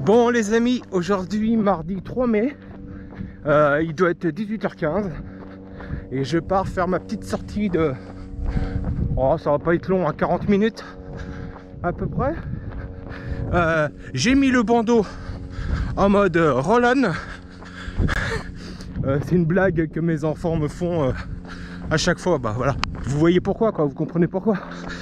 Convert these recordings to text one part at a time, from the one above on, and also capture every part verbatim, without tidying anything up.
Bon les amis, aujourd'hui mardi trois mai, euh, il doit être dix-huit heures quinze et je pars faire ma petite sortie de... Oh, ça va pas être long, à quarante minutes à peu près. Euh, j'ai mis le bandeau en mode roll-on. Euh, c'est une blague que mes enfants me font euh, à chaque fois. Bah voilà, vous voyez pourquoi, quoi, vous comprenez pourquoi.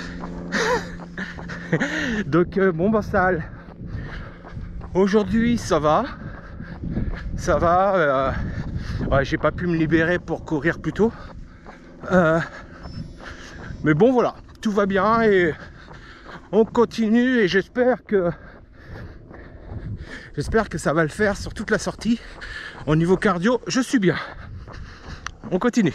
Donc euh, bon bah ça allait. Aujourd'hui ça va, ça va, euh, ouais, j'ai pas pu me libérer pour courir plus tôt, euh, mais bon voilà, tout va bien et on continue et j'espère que j'espère que ça va le faire sur toute la sortie. Au niveau cardio, je suis bien, on continue.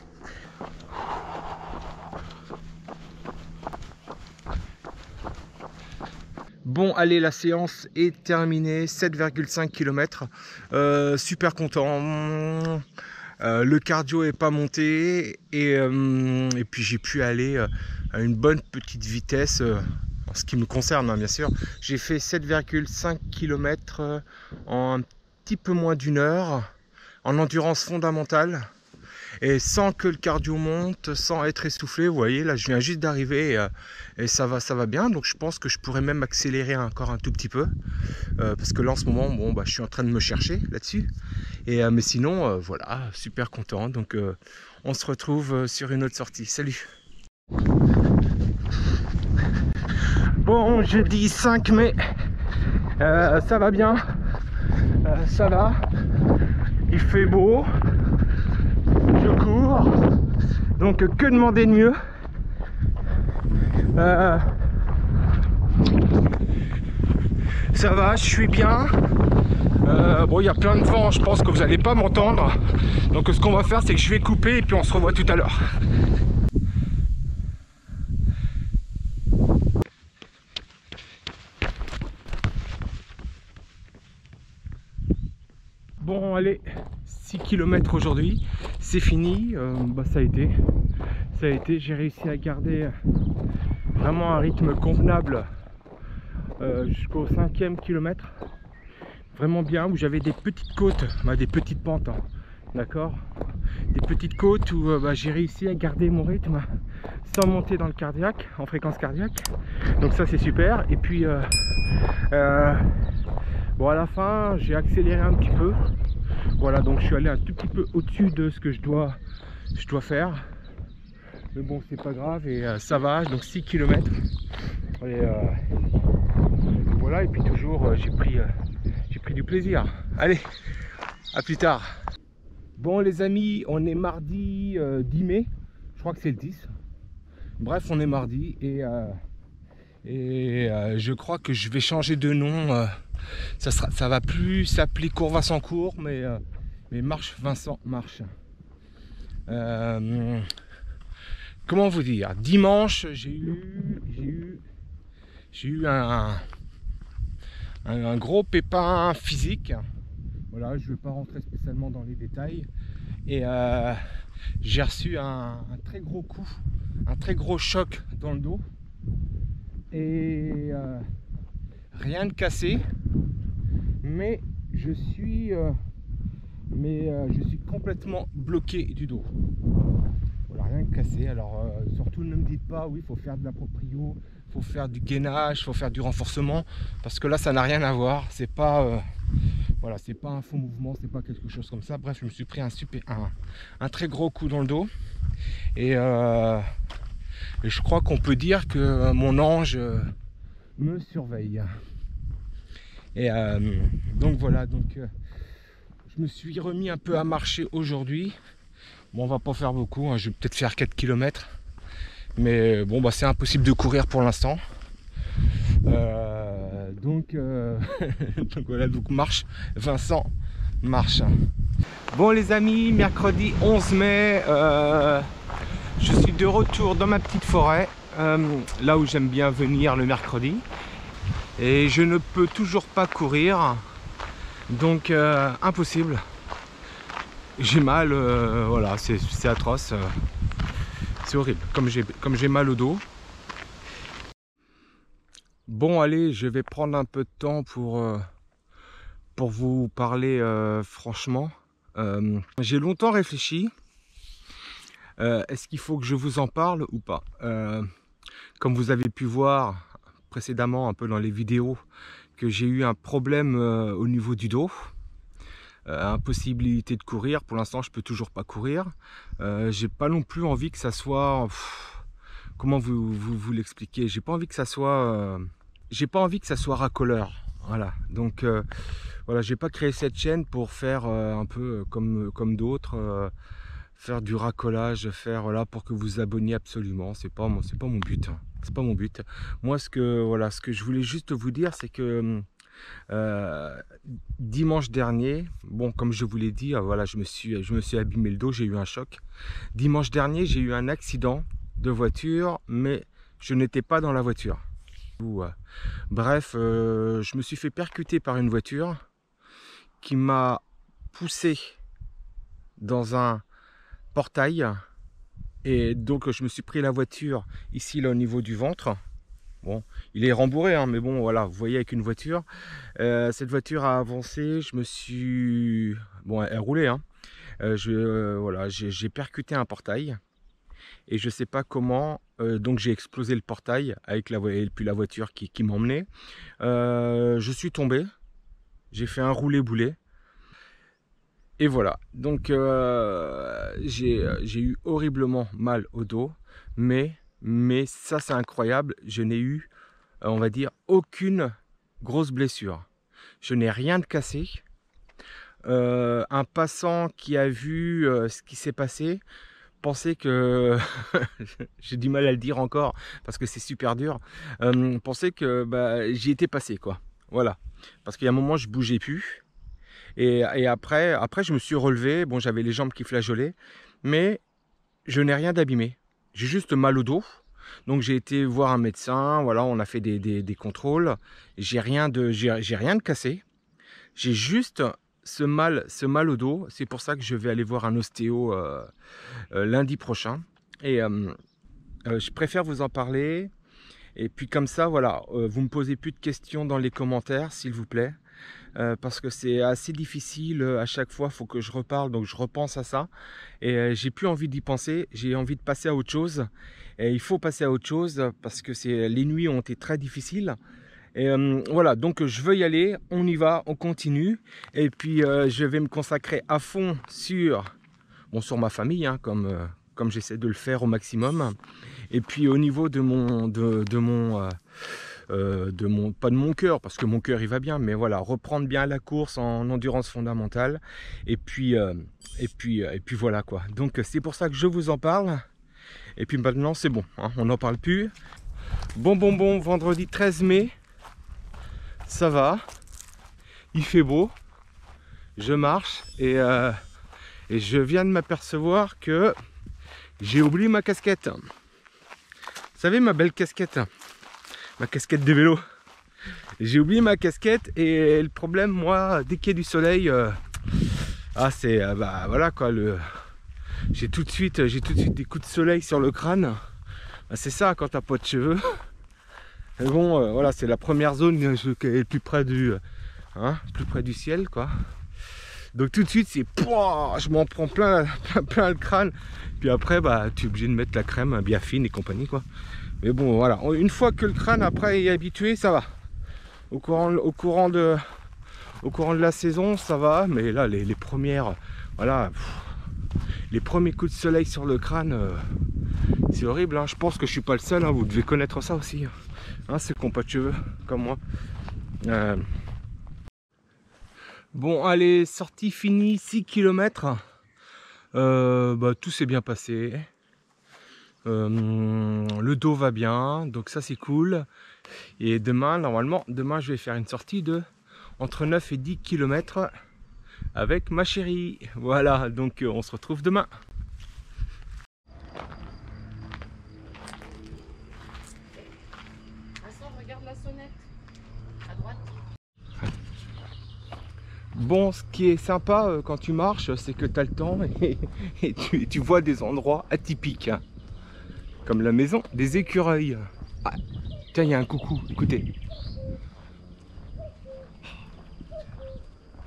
Bon allez, la séance est terminée, sept virgule cinq kilomètres, euh, super content, euh, le cardio est pas monté et, euh, et puis j'ai pu aller euh, à une bonne petite vitesse, euh, en ce qui me concerne hein, bien sûr. J'ai fait sept virgule cinq kilomètres en un petit peu moins d'une heure, en endurance fondamentale. Et sans que le cardio monte, sans être essoufflé, vous voyez, là je viens juste d'arriver et, et ça va, ça va bien. Donc je pense que je pourrais même accélérer encore un tout petit peu. Euh, parce que là en ce moment, bon, bah, je suis en train de me chercher là-dessus. Et euh, mais sinon, euh, voilà, super content. Donc euh, on se retrouve sur une autre sortie. Salut! Bon, jeudi cinq mai, euh, ça va bien. Euh, ça va. Il fait beau. Je cours, donc que demander de mieux. euh, ça va, je suis bien. Euh, bon, il y a plein de vent, je pense que vous n'allez pas m'entendre, donc ce qu'on va faire c'est que je vais couper et puis on se revoit tout à l'heure. Bon allez, six kilomètres aujourd'hui, c'est fini, euh, bah, ça a été, ça a été, j'ai réussi à garder vraiment un rythme convenable euh, jusqu'au cinquième kilomètre, vraiment bien, où j'avais des petites côtes, bah, des petites pentes, hein, d'accord, des petites côtes où euh, bah, j'ai réussi à garder mon rythme sans monter dans le cardiaque, en fréquence cardiaque, donc ça c'est super. Et puis euh, euh, bon, à la fin j'ai accéléré un petit peu. Voilà, donc je suis allé un tout petit peu au-dessus de ce que je dois, je dois faire. Mais bon, c'est pas grave et euh, ça va. Donc six kilomètres. Et euh, voilà, et puis toujours, euh, j'ai pris, euh, j'ai pris du plaisir. Allez, à plus tard. Bon les amis, on est mardi euh, dix mai. Je crois que c'est le dix. Bref, on est mardi et... Euh, Et euh, je crois que je vais changer de nom. Euh, ça sera, ça va plus s'appeler Cours Vincent Cours, mais, euh, mais Marche Vincent Marche. Euh, comment vous dire? Dimanche, j'ai eu, j'ai eu, j'ai eu un, un, un gros pépin physique. Voilà, je ne vais pas rentrer spécialement dans les détails. Et euh, j'ai reçu un, un très gros coup, un très gros choc dans le dos. Et euh, rien de cassé, mais je suis euh, mais euh, je suis complètement bloqué du dos. Voilà, rien de cassé. Alors euh, surtout ne me dites pas oui, il faut faire de la proprio, il faut faire du gainage, il faut faire du renforcement, parce que là ça n'a rien à voir. C'est pas euh, voilà, c'est pas un faux mouvement, c'est pas quelque chose comme ça. Bref, je me suis pris un super un, un très gros coup dans le dos et euh, Et je crois qu'on peut dire que mon ange me surveille. Et euh, donc voilà, donc euh, je me suis remis un peu à marcher aujourd'hui. Bon, on va pas faire beaucoup, hein, je vais peut-être faire quatre kilomètres. Mais bon, bah c'est impossible de courir pour l'instant. Euh, donc, euh, donc voilà, donc marche, Vincent marche. Bon les amis, mercredi onze mai. Euh, Je suis de retour dans ma petite forêt, euh, là où j'aime bien venir le mercredi. Et je ne peux toujours pas courir, donc euh, impossible. J'ai mal, euh, voilà, c'est atroce, euh, c'est horrible, comme j'ai comme j'ai mal au dos. Bon allez, je vais prendre un peu de temps pour, euh, pour vous parler euh, franchement, euh, j'ai longtemps réfléchi. Euh, Est-ce qu'il faut que je vous en parle ou pas? euh, Comme vous avez pu voir précédemment un peu dans les vidéos, que j'ai eu un problème euh, au niveau du dos. Euh, impossibilité de courir. Pour l'instant, je peux toujours pas courir. Euh, j'ai pas non plus envie que ça soit... Pff, comment vous, vous, vous l'expliquer? J'ai pas envie que ça soit... Euh, j'ai pas envie que ça soit racoleur. Voilà. Donc, euh, voilà, j'ai pas créé cette chaîne pour faire euh, un peu comme, comme d'autres. Euh, faire du racolage, faire là pour que vous vous abonniez absolument. C'est pas, c'est pas mon but. C'est pas mon but. Moi, ce que, voilà, ce que je voulais juste vous dire, c'est que... Euh, dimanche dernier, bon, comme je vous l'ai dit, voilà, je me suis, je me suis abîmé le dos, j'ai eu un choc. Dimanche dernier, j'ai eu un accident de voiture, mais je n'étais pas dans la voiture. Bref, euh, je me suis fait percuter par une voiture qui m'a poussé dans un portail, et donc je me suis pris la voiture ici là au niveau du ventre. Bon, il est rembourré, hein, mais bon, voilà, vous voyez, avec une voiture. Euh, cette voiture a avancé, je me suis... Bon, elle, elle roulait, hein. Euh, je, euh, voilà, j'ai percuté un portail. Et je sais pas comment, euh, donc j'ai explosé le portail, avec la, et puis la voiture qui, qui m'emmenait. Euh, je suis tombé, j'ai fait un roulé-boulet. Et voilà, donc euh, j'ai eu horriblement mal au dos, mais... Mais ça, c'est incroyable, je n'ai eu, on va dire, aucune grosse blessure. Je n'ai rien de cassé. Euh, un passant qui a vu euh, ce qui s'est passé pensait que, j'ai du mal à le dire encore parce que c'est super dur, euh, pensait que bah, j'y étais passé, quoi. Voilà, parce qu'il y a un moment, je bougeais plus. Et, et après, après, je me suis relevé. Bon, j'avais les jambes qui flageolaient, mais je n'ai rien d'abîmé. J'ai juste mal au dos, donc j'ai été voir un médecin, voilà, on a fait des, des, des contrôles, j'ai rien de j'ai rien de cassé, j'ai juste ce mal, ce mal au dos, c'est pour ça que je vais aller voir un ostéo euh, euh, lundi prochain, et euh, euh, je préfère vous en parler, et puis comme ça, voilà, euh, vous me posez plus de questions dans les commentaires, s'il vous plaît. Euh, parce que c'est assez difficile à chaque fois, il faut que je reparle, donc je repense à ça et euh, j'ai plus envie d'y penser, j'ai envie de passer à autre chose et il faut passer à autre chose parce que c'est les nuits ont été très difficiles et euh, voilà, donc je veux y aller, on y va, on continue et puis euh, je vais me consacrer à fond sur, bon, sur ma famille, hein, comme, euh, comme j'essaie de le faire au maximum, et puis au niveau de mon, de, de mon euh, Euh, de mon, pas de mon cœur, parce que mon cœur il va bien, mais voilà, reprendre bien la course en endurance fondamentale, et puis, euh, et puis, euh, et puis voilà quoi. Donc c'est pour ça que je vous en parle, et puis maintenant c'est bon, hein, on n'en parle plus. Bon, bon, bon, vendredi treize mai, ça va, il fait beau, je marche, et, euh, et je viens de m'apercevoir que j'ai oublié ma casquette. Vous savez, ma belle casquette, ma casquette de vélo. J'ai oublié ma casquette et le problème, moi, dès qu'il y a du soleil, euh, ah c'est euh, bah voilà quoi, le j'ai tout de suite j'ai tout de suite des coups de soleil sur le crâne. Bah, c'est ça quand t'as pas de cheveux. Mais bon, euh, voilà, c'est la première zone qui est le plus près du hein, plus près du ciel, quoi. Donc tout de suite c'est pouah, je m'en prends plein, plein plein le crâne. Puis après bah tu es obligé de mettre la crème bien fine et compagnie, quoi. Mais bon, voilà, une fois que le crâne après est habitué, ça va. Au courant, au courant, de, au courant de la saison, ça va. Mais là, les, les premières, voilà, pff, les premiers coups de soleil sur le crâne, euh, c'est horrible, hein. Je pense que je suis pas le seul, hein. Vous devez connaître ça aussi, hein, ceux qui n'ont pas de cheveux, comme moi. Euh... Bon, allez, sortie finie, six kilomètres. Euh, bah, tout s'est bien passé. Euh, le dos va bien, donc ça c'est cool. Et demain, normalement, demain je vais faire une sortie de entre neuf et dix kilomètres avec ma chérie. Voilà, donc euh, on se retrouve demain. Vincent, regarde la sonnette à droite. Bon, ce qui est sympa euh, quand tu marches, c'est que tu as le temps et, et tu, tu vois des endroits atypiques. Comme la maison des écureuils. Ah, tiens, il y a un coucou, écoutez.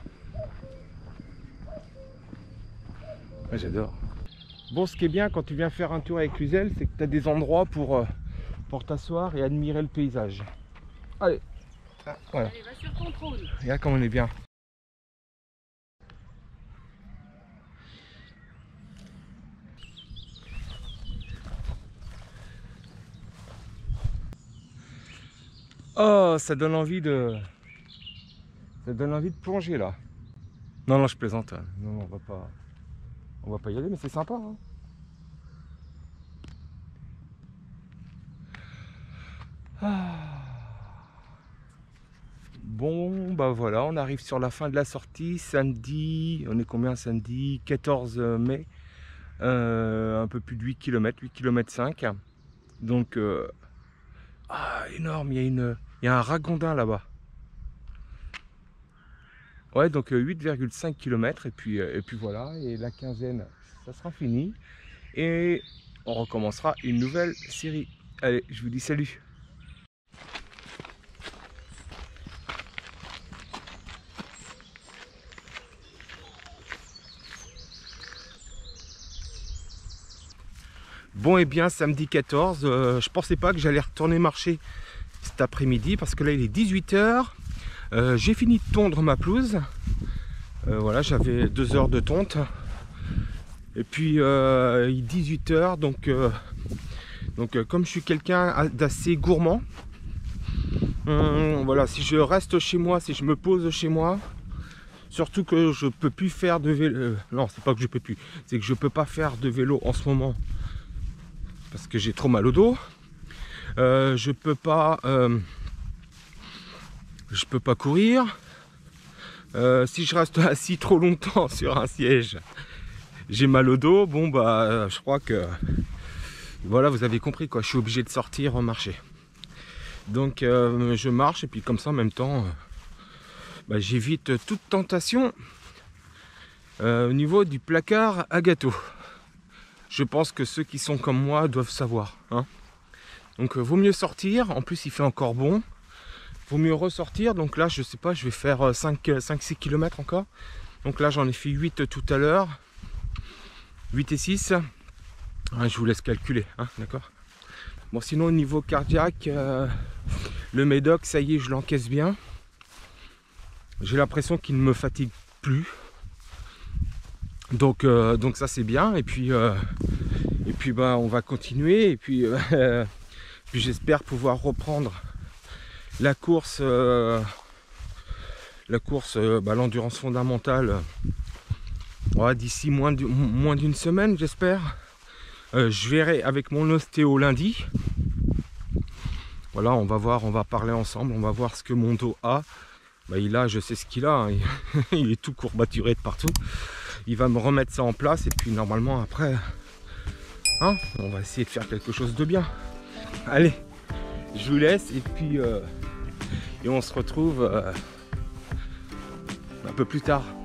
Ouais, j'adore. Bon, ce qui est bien quand tu viens faire un tour avec l'Uzel, c'est que tu as des endroits pour, euh, pour t'asseoir et admirer le paysage. Allez, ah, voilà. Allez, va sur ton trône. Regarde comme on est bien. Oh, ça donne envie de... Ça donne envie de plonger là. Non, non, je plaisante. Non, non, on va pas... On va pas y aller, mais c'est sympa. Hein. Ah. Bon, bah voilà, on arrive sur la fin de la sortie. Samedi, on est combien samedi? quatorze mai. Euh, un peu plus de huit kilomètres, huit kilomètres cinq. Donc, euh... ah, énorme, il y a une... il y a un ragondin là-bas. Ouais, donc huit virgule cinq kilomètres et puis, et puis voilà, et la quinzaine, ça sera fini. Et on recommencera une nouvelle série. Allez, je vous dis salut. Bon et bien, samedi quatorze, euh, je pensais pas que j'allais retourner marcher cet après-midi parce que là il est dix-huit heures. Euh, j'ai fini de tondre ma pelouse. Euh, voilà, j'avais deux heures de tonte. Et puis euh, il est dix-huit heures, donc, euh, donc euh, comme je suis quelqu'un d'assez gourmand, euh, voilà, si je reste chez moi, si je me pose chez moi, surtout que je peux plus faire de vélo. Euh, non, c'est pas que je peux plus, c'est que je peux pas faire de vélo en ce moment parce que j'ai trop mal au dos. Euh, je peux pas, euh, je peux pas courir. Euh, si je reste assis trop longtemps sur un siège, j'ai mal au dos. Bon bah, je crois que voilà, vous avez compris quoi. Je suis obligé de sortir marcher. Donc euh, je marche et puis comme ça en même temps, euh, bah, j'évite toute tentation euh, au niveau du placard à gâteau. Je pense que ceux qui sont comme moi doivent savoir. Hein. Donc euh, vaut mieux sortir. En plus il fait encore bon. Vaut mieux ressortir. Donc là je sais pas, je vais faire cinq six kilomètres encore. Donc là j'en ai fait huit tout à l'heure. huit et six. Ouais, je vous laisse calculer. Hein, d'accord. Bon sinon au niveau cardiaque, euh, le médoc, ça y est, je l'encaisse bien. J'ai l'impression qu'il ne me fatigue plus. Donc, euh, donc ça c'est bien. Et puis, euh, et puis bah, on va continuer. Et puis, euh, puis j'espère pouvoir reprendre la course, euh, la course, euh, bah, l'endurance fondamentale. Ouais, d'ici moins d'une moins d'une semaine, j'espère. Euh, je verrai avec mon ostéo lundi. Voilà, on va voir, on va parler ensemble, on va voir ce que mon dos a. Bah, il a, je sais ce qu'il a, hein. Il est tout courbaturé de partout. Il va me remettre ça en place et puis normalement après, hein, on va essayer de faire quelque chose de bien. Allez, je vous laisse et puis euh, et on se retrouve euh, un peu plus tard.